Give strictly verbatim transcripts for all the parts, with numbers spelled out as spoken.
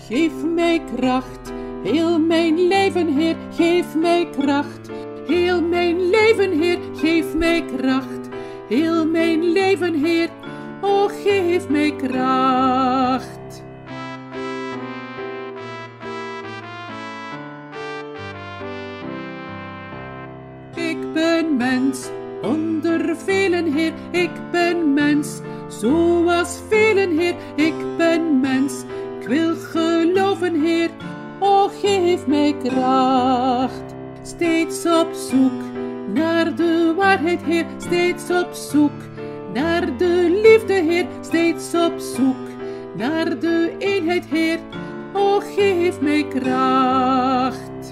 Geef mij kracht, heel mijn leven, Heer, geef mij kracht. Heel mijn leven, Heer, geef mij kracht. Heel mijn leven, Heer, o geef mij kracht. Ik ben mens, onder velen, Heer, ik ben mens. Zoals velen, Heer, ik ben mens. Ik wil geloven, Heer, o geef mij kracht. Steeds op zoek naar de waarheid, Heer, steeds op zoek naar de liefde, Heer, steeds op zoek naar de eenheid, Heer, o geef mij kracht.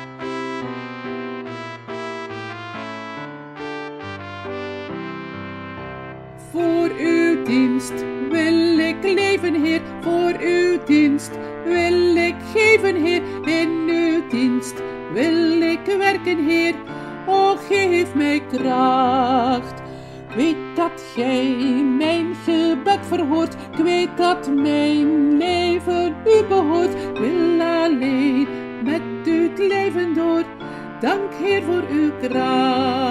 Voor uw dienst wil ik leven, Heer, voor uw dienst wil ik geven, Heer, in uw dienst wil ik werken, Heer, o geef mij kracht. Ik weet dat gij mijn gebed verhoort, ik weet dat mijn leven u behoort. Ik wil alleen met u het leven door, dank Heer voor uw kracht.